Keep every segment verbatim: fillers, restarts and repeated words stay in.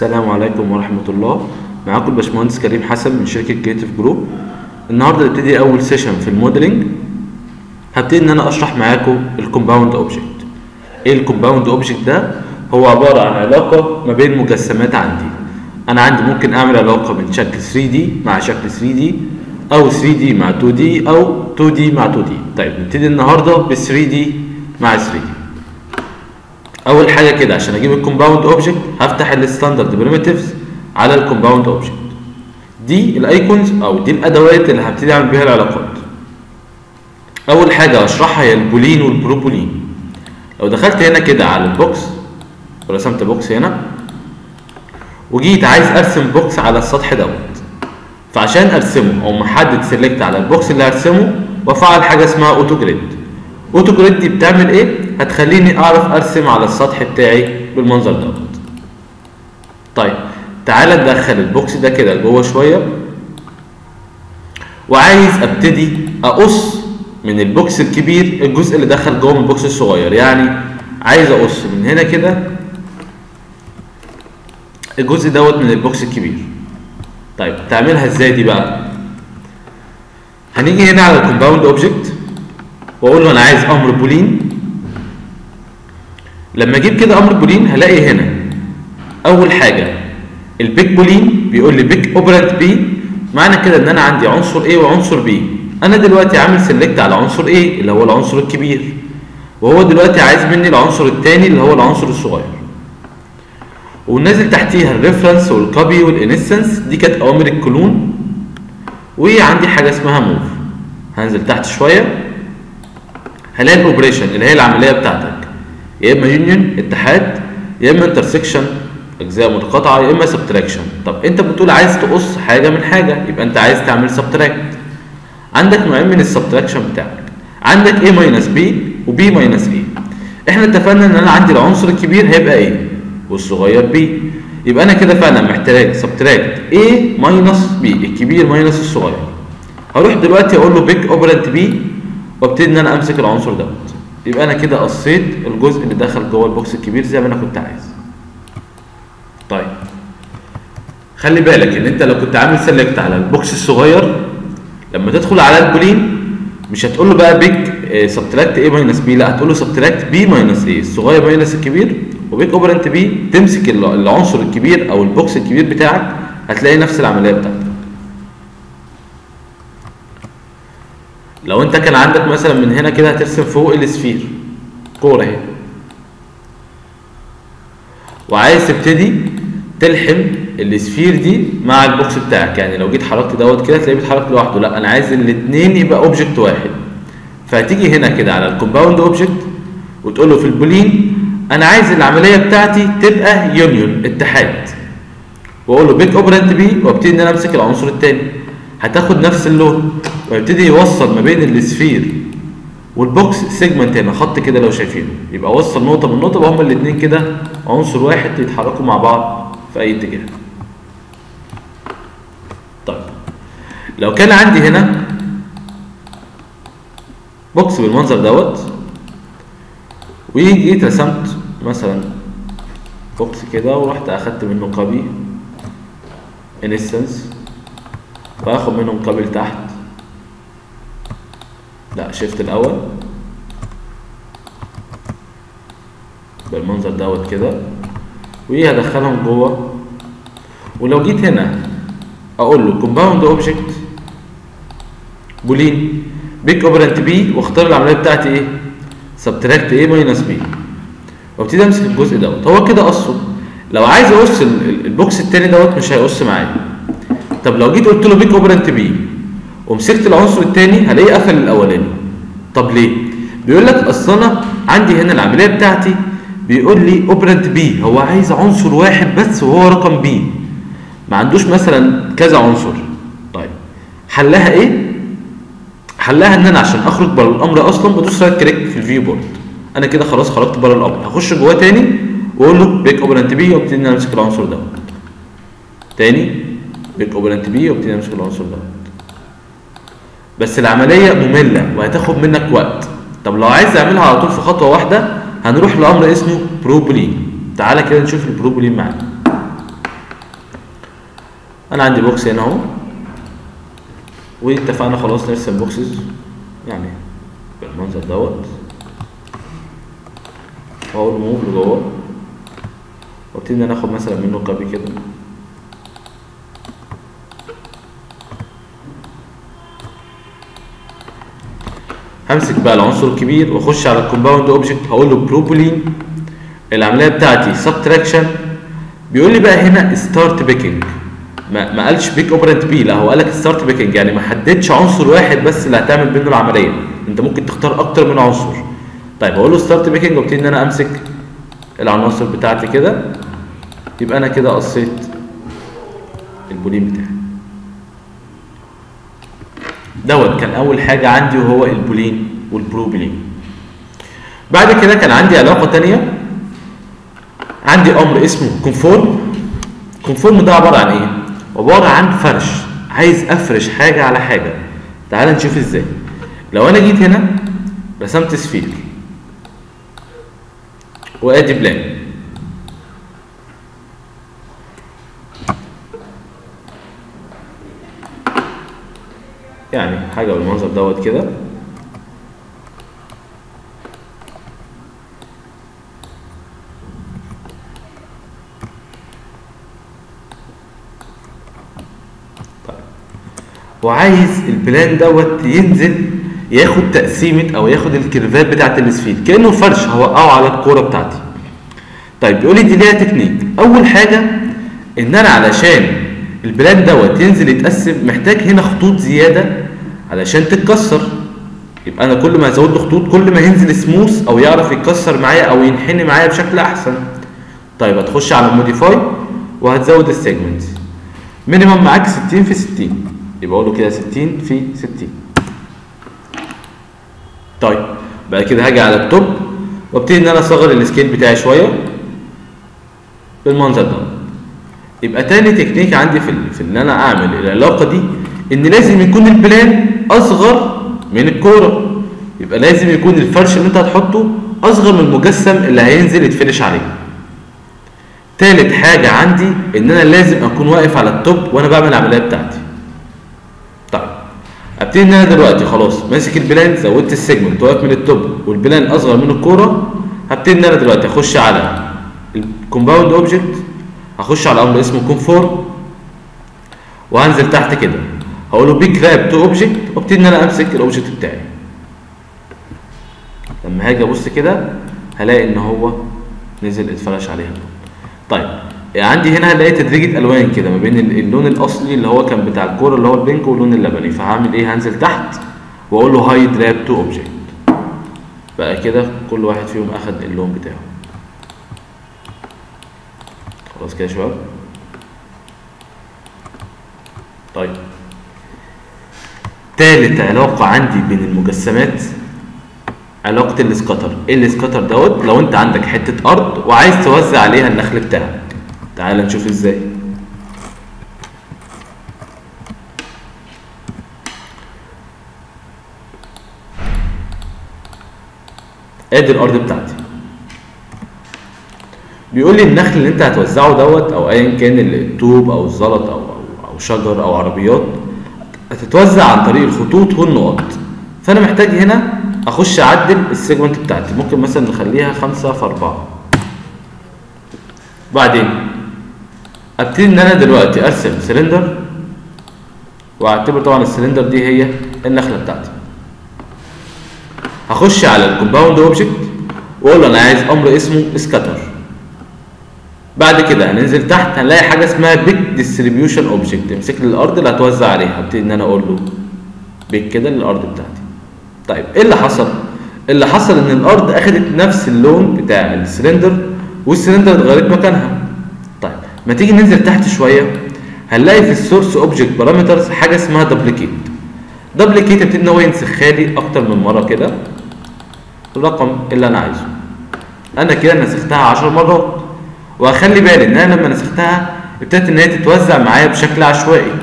السلام عليكم ورحمة الله. معاكم الباشمهندس كريم حسن من شركة كريتيف جروب. النهارده نبتدي أول سيشن في الموديلنج. هبتدي إن أنا أشرح معاكم الكومباوند أوبجكت. إيه الكومباوند أوبجكت ده؟ هو عبارة عن علاقة ما بين مجسمات عندي. أنا عندي ممكن أعمل علاقة من شكل ثري دي مع شكل ثري دي، أو ثري دي مع تو دي، أو تو دي مع تو دي. طيب نبتدي النهارده ب ثري دي مع ثري دي. اول حاجه كده عشان اجيب الكومباوند اوبجكت هفتح الستاندرد بريميتيفز على الكومباوند اوبجكت. دي الايكونز او دي الادوات اللي هبتدي اعمل بيها العلاقات. اول حاجه هشرحها هي البولين والبروبولين. لو دخلت هنا كده على البوكس ورسمت بوكس هنا وجيت عايز ارسم بوكس على السطح دوت، فعشان ارسمه او محدد سيلكت على البوكس اللي هرسمه وافعل حاجه اسمها اوتو جريد. اوتو جريد دي بتعمل ايه؟ هتخليني اعرف ارسم على السطح بتاعي بالمنظر دوت. طيب تعالى ندخل البوكس ده كده لجوه شويه، وعايز ابتدي اقص من البوكس الكبير الجزء اللي دخل جوه من البوكس الصغير. يعني عايز اقص من هنا كده الجزء دوت من البوكس الكبير. طيب تعملها ازاي دي بقى؟ هنيجي هنا على الكومباوند اوبجكت واقول له انا عايز امر بولين. لما اجيب كده امر بولين هلاقي هنا اول حاجه البيك بولين بيقول لي بيك اوبرنت بي، معنى كده ان انا عندي عنصر A وعنصر B. انا دلوقتي عامل سيلكت على عنصر A اللي هو العنصر الكبير، وهو دلوقتي عايز مني العنصر الثاني اللي هو العنصر الصغير. ونازل تحتيها الريفرنس والكوبي والانستنس، دي كانت اوامر الكلون. وعندي حاجه اسمها موف. هنزل تحت شويه هلاقي الاوبريشن اللي هي العمليه بتاعتك، يا اما يونيون اتحاد، يا اما انترسكشن اجزاء متقاطعه، يا اما سبتراكشن. طب انت بتقول عايز تقص حاجه من حاجه، يبقى انت عايز تعمل سبتراكت. عندك نوعين من السبتراكشن بتاعك، عندك A ماينس B و B ماينس A. احنا اتفقنا ان انا عندي العنصر الكبير هيبقى A والصغير B، يبقى انا كده فعلا محتاج سبتراكت A ماينس B، الكبير ماينس الصغير. هروح دلوقتي اقول له بيك اوبرنت B وابتدي ان انا امسك العنصر دوت. يبقى انا كده قصيت الجزء اللي دخل جوه البوكس الكبير زي ما انا كنت عايز. طيب خلي بالك ان انت لو كنت عامل سيلكت على البوكس الصغير، لما تدخل على البولين مش هتقول له بقى بيك سبتراكت A ماينس B، لا هتقول له سبتراكت B ماينس A، الصغير ماينس الكبير، وبيك اوبرنت B تمسك العنصر الكبير او البوكس الكبير بتاعك، هتلاقي نفس العمليه بتاعتك. لو انت كان عندك مثلا من هنا كده هترسم فوق السفير كوره اهي، وعايز تبتدي تلحم السفير دي مع البوكس بتاعك. يعني لو جيت حركت دوت كده تلاقيه بيتحرك لوحده، لا انا عايز الاثنين يبقى اوبجكت واحد. فهتيجي هنا كده على الكومباوند اوبجكت وتقول له في البولين انا عايز العمليه بتاعتي تبقى يونيون اتحاد، واقول له بيك اوبرنت بي وابتدي ان انا امسك العنصر الثاني. هتاخد نفس اللون ويبتدي يوصل ما بين السفير والبوكس سيجمنت هنا، خط كده لو شايفينه، يبقى وصل نقطه من نقطه وهما الاثنين كده عنصر واحد يتحركوا مع بعض في اي اتجاه. طيب لو كان عندي هنا بوكس بالمنظر دوت وجيت رسمت مثلا بوكس كده ورحت اخدت منه كوبي انستنس واخد منهم كوبي لتحت، لا شيفت الاول بالمنظر دوت كده وهدخلهم جوه. ولو جيت هنا اقول له كومباوند اوبجكت بولين بيك اوبرنت بي واختار العمليه بتاعتي ايه؟ سبتراكت A ماينس B، وابتدي امسك الجزء دوت. هو كده قصه. لو عايز اقص البوكس التاني دوت مش هيقص معايا. طب لو جيت قلت له بيك اوبرنت بي ومسكت العنصر الثاني هلاقيه قفل الاولاني. طب ليه؟ بيقول لك اصل انا عندي هنا العمليه بتاعتي بيقول لي اوبرنت بي، هو عايز عنصر واحد بس وهو رقم بي، ما عندوش مثلا كذا عنصر. طيب حلها ايه؟ حلها ان انا عشان اخرج بره الامر اصلا بدوس رايت كليك في الفيو بورد. انا كده خلاص خرجت بره الامر، هخش جواه تاني واقول له بيك اوبرنت بي وابتدي ان انا امسك العنصر دوت. تاني بيك اوبرنت بي وابتدي امسك العنصر دوت. بس العمليه ممله وهتاخد منك وقت. طب لو عايز اعملها على طول في خطوه واحده هنروح لامر اسمه بروبولين. تعالى كده نشوف البروبولين معانا. انا عندي بوكس هنا اهو، واتفقنا خلاص نرسم بوكسز يعني بالمنظر دوت، واقول موف لجوه، وابتدي ان انا اخد مثلا منه كوبي كده، همسك بقى العنصر الكبير واخش على الكومباوند اوبجكت، هقول له بروبولين، العمليه بتاعتي سبتراكشن. بيقول لي بقى هنا ستارت بيكينج، ما, ما قالش بيك اوبرنت بي، لا هو قال لك ستارت بيكينج، يعني ما حددش عنصر واحد بس اللي هتعمل منه العمليه، انت ممكن تختار اكتر من عنصر. طيب هقول له ستارت بيكينج، وابتدي ان انا امسك العناصر بتاعتي كده، يبقى انا كده قصيت البولين بتاعي دوت. كان اول حاجه عندي وهو البولين والبروبولين. بعد كده كان عندي علاقه ثانيه، عندي امر اسمه كونفورم. كونفورم ده عباره عن ايه؟ عباره عن فرش، عايز افرش حاجه على حاجه. تعال نشوف ازاي. لو انا جيت هنا رسمت سفير وادي بلان، يعني حاجه بالمنظر دوت كده، وعايز البلان دوت ينزل ياخد تقسيمه او ياخد الكيرفات بتاعت السفير كانه فرش هوقعه على الكوره بتاعتي. طيب بيقول لي دي ليها تكنيك. اول حاجه ان انا علشان البلان دوت ينزل يتقسم محتاج هنا خطوط زياده علشان تتكسر، يبقى انا كل ما ازود له خطوط كل ما ينزل سموث او يعرف يتكسر معايا او ينحني معايا بشكل احسن. طيب هتخش على موديفاي وهتزود السيجمنتس، مينيمم معاك ستين في ستين، يبقى اقول له كده ستين في ستين. طيب بعد كده هاجي على التوب وابتدي ان انا اصغر السكيل بتاعي شويه بالمنظر ده. يبقى تاني تكنيك عندي في في ان انا اعمل العلاقه دي ان لازم يكون البلان اصغر من الكوره، يبقى لازم يكون الفرش اللي انت هتحطه اصغر من المجسم اللي هينزل يتفرش عليه. تالت حاجه عندي ان انا لازم اكون واقف على التوب وانا بعمل العمليه بتاعتي. طيب ابتدي ان انا دلوقتي خلاص ماسك البلان، زودت السيجمنت واقف من التوب والبلان اصغر من الكوره، هبتدي ان انا دلوقتي اخش على الكومباوند اوبجكت، هخش على امر اسمه كونفورم وهنزل تحت كده هقول له بيك راب تو اوبجكت، وابتدي ان انا امسك الاوبجكت بتاعي. لما هاجي ابص كده هلاقي ان هو نزل اتفرش عليها. طيب عندي هنا هلاقي تدريجة الوان كده ما بين اللون الاصلي اللي هو كان بتاع الكوره اللي هو البينك واللون اللبني، فهعمل ايه؟ هنزل تحت واقول له هايد راب تو اوبجكت، بقى كده كل واحد فيهم اخد اللون بتاعه. خلاص كده يا شباب. طيب تالت علاقة عندي بين المجسمات علاقة السكاتر. ايه السكاتر دوت؟ لو انت عندك حتة ارض وعايز توزع عليها النخل بتاعك، تعال نشوف ازاي. ادي الارض بتاعتي، بيقول لي النخل اللي انت هتوزعه دوت او ايا كان الطوب او الزلط او او شجر او عربيات هتتوزع عن طريق الخطوط والنقط. فانا محتاج هنا اخش اعدل السيجمنت بتاعتي، ممكن مثلا نخليها خمسة في أربعة. بعدين ابتدي ان انا دلوقتي ارسم سلندر، واعتبر طبعا السلندر دي هي النخله بتاعتي. هخش على الكومباوند اوبجكت واقول له انا عايز امر اسمه سكاتر. بعد كده هننزل تحت هنلاقي حاجه اسمها بيك ديستريبيوشن اوبجكت، امسك لي الارض اللي هتوزع عليها، ابتدي ان انا اقول له بيك كده للارض بتاعتي. طيب ايه اللي حصل؟ اللي حصل ان الارض اخدت نفس اللون بتاع السلندر والسلندر اتغيرت مكانها. طيب ما تيجي ننزل تحت شويه هنلاقي في السورس اوبجكت بارامترز حاجه اسمها دبليكيت. دبليكيت ابتدي ان هو ينسخها لي اكتر من مره كده الرقم اللي انا عايزه. انا كده نسختها عشر مرات، وهخلي بالي ان انا لما نسختها ابتدت ان هي تتوزع معايا بشكل عشوائي.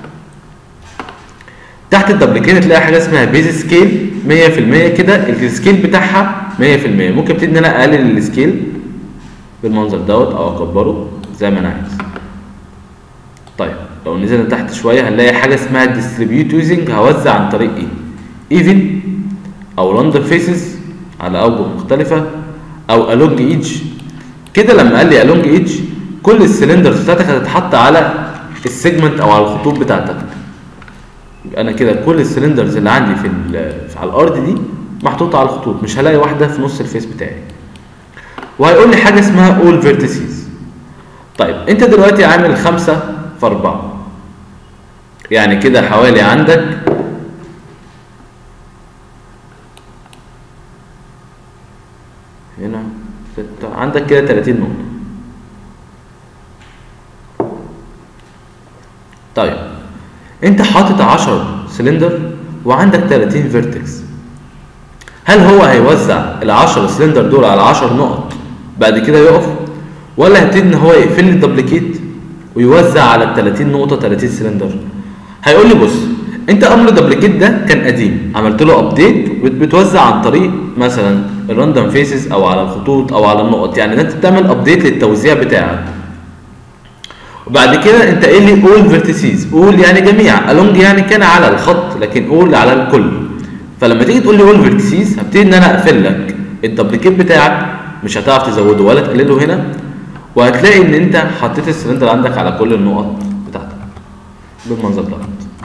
تحت الدبليكيت تلاقي حاجه اسمها بيز سكيل مية في المية كده، السكيل بتاعها مية في المية. ممكن ابتدي ان انا اقلل السكيل بالمنظر دوت او اكبره زي ما انا عايز. طيب لو نزلنا تحت شويه هنلاقي حاجه اسمها ديستريبيوت يوزنج، هوزع عن طريق ايه؟ ايفن او راندوم فيسز على اوجه مختلفه او الونج ايدج. كده لما قال لي الونج ايدج كل السلندرز بتاعتك هتتحط على السيجمنت او على الخطوط بتاعتك. يبقى انا كده كل السلندرز اللي عندي في على الارض دي محطوطه على الخطوط، مش هلاقي واحده في نص الفيس بتاعي. وهيقول لي حاجه اسمها all vertices. طيب انت دلوقتي عامل خمسة في أربعة، يعني كده حوالي عندك هنا ستة، عندك كده تلاتين نقطة. طيب انت حاطط عشرة سلندر وعندك تلاتين فيرتكس، هل هو هيوزع ال عشرة سلندر دول على عشر نقط بعد كده يقف، ولا هيبتدي ان هو يقفل لي الدبليكيت ويوزع على ال تلاتين نقطة تلاتين سلندر؟ هيقول لي بص انت امر الدبليكيت ده كان قديم، عملت له ابديت بتوزع عن طريق مثلا الراندوم فيسز او على الخطوط او على النقط، يعني انت بتعمل ابديت للتوزيع بتاعك. وبعد كده انت قايل لي all vertices، all يعني جميع، along يعني كان على الخط، لكن all على الكل. فلما تيجي تقول لي all vertices هبتدي ان انا اقفل لك الدبليكيت بتاعك، مش هتعرف تزوده ولا تقلله هنا، وهتلاقي ان انت حطيت السلندر عندك على كل النقط بتاعتك بالمنظر ده.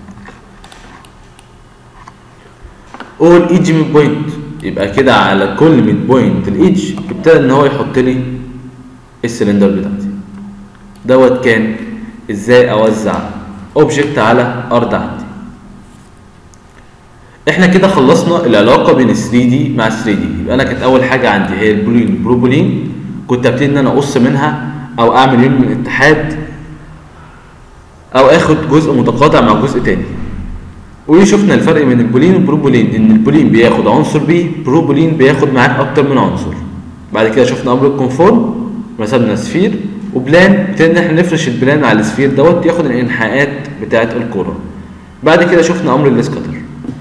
all edge mid point، يبقى كده على كل ميد بوينت الايدج ابتدى ان هو يحط لي السلندر بتاعتي. دوت كان ازاي اوزع اوبجكت على ارض عندي. احنا كده خلصنا العلاقه بين ثري دي مع ثري دي. يبقى انا كانت اول حاجه عندي هي البولين والبروبولين، كنت ابتدي ان انا اقص منها او اعمل يوم من اتحاد او اخد جزء متقاطع مع جزء تاني. وشفنا الفرق بين البولين والبروبولين، ان البولين بياخد عنصر بي، بروبولين بياخد معاك اكتر من عنصر. بعد كده شفنا امر الكونفورم، رسمنا سفير وبلان، ابتدينا ان احنا نفرش البلان على السفير دوت ياخد الانحاءات بتاعه الكوره. بعد كده شفنا امر الاسكاتر.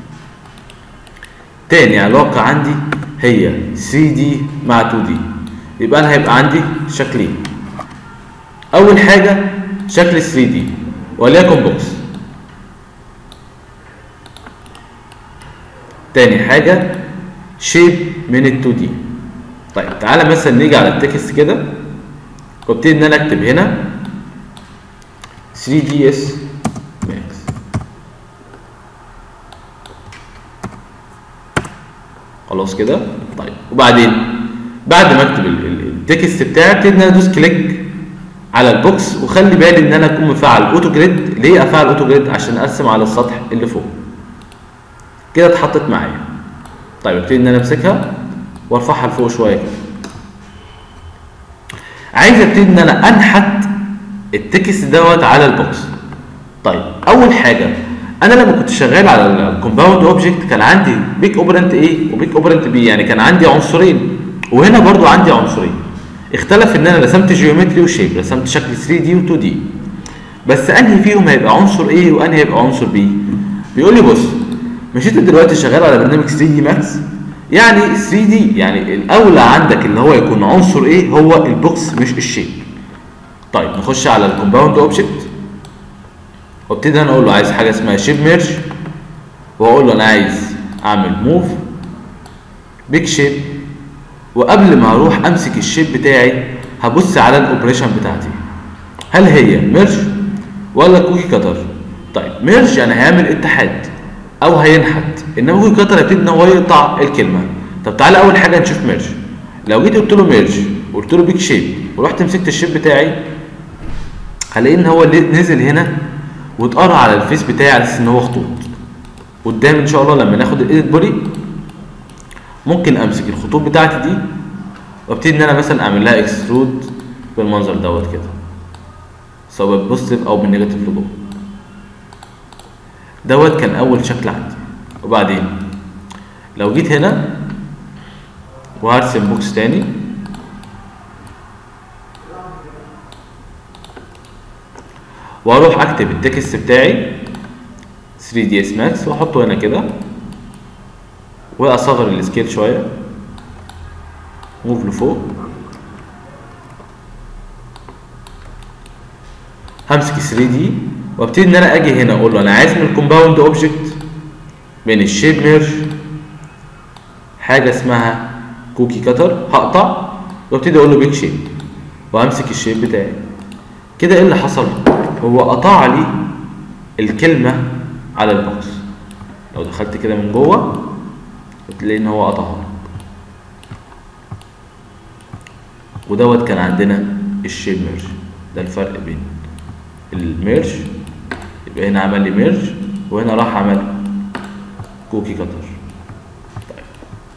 تاني علاقه عندي هي ثري دي مع تو دي. يبقى انا هيبقى عندي شكلين. اول حاجه شكل ثري دي وليكن بوكس. تاني حاجه شيب من ال تو دي. طيب تعالى مثلا نيجي على التكست كده وابتدي ان انا اكتب هنا ثري دي اس ماكس. خلاص كده. طيب وبعدين بعد ما اكتب التكست بتاعي ابتدي ان انا ادوس كليك على البوكس، وخلي بالي ان انا اكون مفعل اوتو جريد. ليه افعل اوتو جريد؟ عشان ارسم على السطح اللي فوق. كده اتحطت معايا. طيب ابتدي ان انا امسكها وارفعها لفوق شويه كده. عايز ابتدي ان انا انحت التكست دوت على البوكس. طيب اول حاجه انا لما كنت شغال على الكومباوند اوبجكت كان عندي بيك اوبرنت ايه وبيك اوبرنت بي، يعني كان عندي عنصرين، وهنا برضو عندي عنصرين. اختلف ان انا رسمت جيومتري وشيب، رسمت شكل ثري دي و تو دي، بس انهي فيهم هيبقى عنصر ايه وانهي هيبقى عنصر بي؟ بيقول لي بص مش انت دلوقتي شغال على برنامج ثري دي ماكس، يعني ثري دي يعني الاولى عندك اللي هو يكون عنصر ايه هو البوكس مش الشيب. طيب نخش على الكومباوند اوبجكت وابتدي انا اقول له عايز حاجه اسمها شيب ميرج، واقول له انا عايز اعمل موف بيك شيب، وقبل ما اروح امسك الشيب بتاعي هبص على الاوبريشن بتاعتي هل هي ميرج ولا كوكي كاتر. طيب ميرج يعني هيعمل اتحاد او هينحت، انما كوكي كاتر هيبتدي ان هو يقطع الكلمه. طب تعالى اول حاجه نشوف ميرج. لو جيت قلت له ميرج وقلت له بيك شيب ورحت مسكت الشيب بتاعي هلاقي ان هو نزل هنا واتقرا على الفيس بتاعي على اساس ان هو خطوط. قدام ان شاء الله لما ناخد الايديت بودي ممكن امسك الخطوط بتاعتي دي وابتدي ان انا مثلا اعمل لها اكسترود بالمنظر دوت كده، سواء بالبوزيتيف او بالنيجاتيف لجوه. دوت كان اول شكل عندي. وبعدين لو جيت هنا وهرسم بوكس تاني واروح اكتب التكست بتاعي ثري دي اس ماكس واحطه هنا كده واصغر السكيل شويه، موف لفوق، همسك ثري دي وابتدي ان انا اجي هنا اقول له انا عايز من الكومباوند اوبجكت من الشيب ميرج حاجه اسمها كوكي كاتر، هقطع وابتدي اقول له بيك شيب وامسك الشيب بتاعي كده. ايه اللي حصل؟ هو قطع لي الكلمه على البوكس. لو دخلت كده من جوه هتلاقي ان هو قطعها لك. ودوت كان عندنا الشيب ميرج. ده الفرق بين الميرج، يبقى هنا عمل لي ميرج وهنا راح عمل كوكي كاتر. طيب.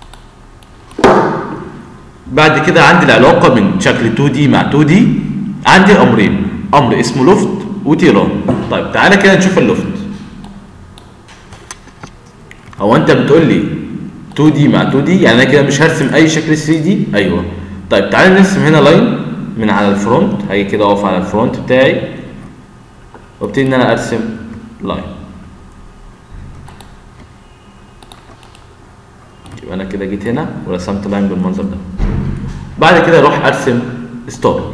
بعد كده عندي العلاقه من شكل اتنين دي مع اتنين دي. عندي امرين، امر اسمه لوفت وتيران. طيب تعالى كده نشوف اللوفت. هو انت بتقول لي اتنين دي مع اتنين دي، يعني انا كده مش هرسم اي شكل ثري دي؟ ايوه. طيب تعالى نرسم هنا لاين من على الفرونت. هاجي كده اقف على الفرونت بتاعي وابتدي ان انا ارسم لاين. يبقى انا كده جيت هنا ورسمت لاين بالمنظر ده. بعد كده اروح ارسم ستار.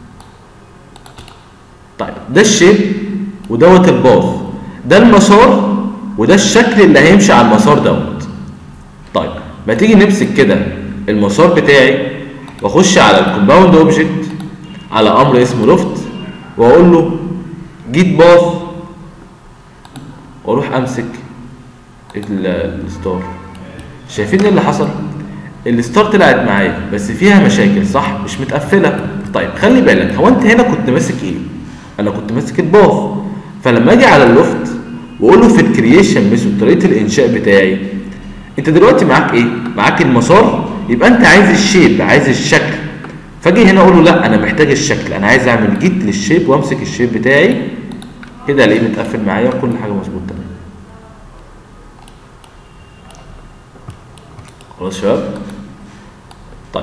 طيب ده الشيب ودوت الباث، ده المسار وده الشكل اللي هيمشي على المسار دوت. طيب ما تيجي نمسك كده المسار بتاعي واخش على الكومباوند اوبجكت على امر اسمه لوفت واقول له جيت باث واروح امسك الستار. شايفين ايه اللي حصل؟ الستار طلعت معايا بس فيها مشاكل، صح؟ مش متقفله. طيب خلي بالك، هو انت هنا كنت ماسك ايه؟ انا كنت ماسك الباث. فلما اجي على اللوفت واقول له في الكرييشن ميثود طريقه الانشاء بتاعي، انت دلوقتي معاك ايه؟ معاك المسار، يبقى انت عايز الشيب، عايز الشكل. فاجي هنا اقول له لا انا محتاج الشكل، انا عايز اعمل جيت للشيب وامسك الشيب بتاعي كده الاقيه متقفل معايا وكل حاجه مظبوط تمام. خلاص يا شباب؟ طيب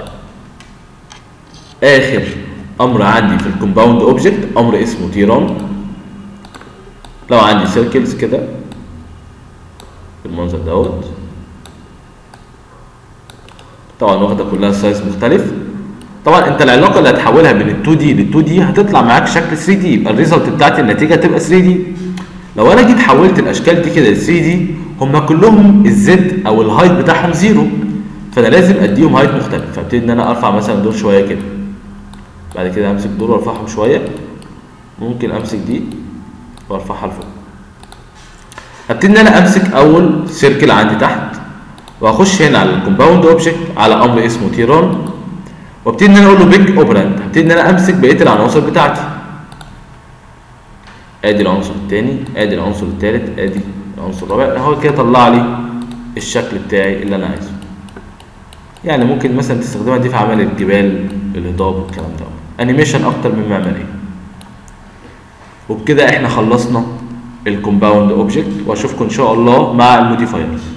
اخر امر عندي في الكومباوند اوبجكت امر اسمه تيران. لو عندي سيركلز كده بالمنظر دوت، طبعا واخده كلها سايز مختلف. طبعا انت العلاقه اللي هتحولها من ال اتنين دي لل اتنين دي هتطلع معاك شكل ثري دي، يبقى الريزلت بتاعتي النتيجه تبقى ثري دي. لو انا جيت حولت الاشكال دي كده ل ثري دي، هم كلهم الزد او الهايت بتاعهم زيرو، فانا لازم اديهم هايت مختلف. فابتدي ان انا ارفع مثلا دول شويه كده، بعد كده امسك دول وارفعهم شويه، ممكن امسك دي وارفعها لفوق. هبتدي ان انا امسك اول سيركل عندي تحت واخش هنا على الكومباوند اوبجكت على امر اسمه تيران وابتدي ان انا اقول له بيج اوبراند. هبتدي ان انا امسك بقيه العناصر بتاعتي. ادي العنصر الثاني، ادي العنصر الثالث، ادي العنصر الرابع. هو كده طلع لي الشكل بتاعي اللي انا عايزه. يعني ممكن مثلا تستخدمها دي في عمل الجبال، الهضاب والكلام ده، انيميشن اكتر من معماريه. وبكده احنا خلصنا الكومباوند اوبجكت، واشوفكم ان شاء الله مع الموديفايرز.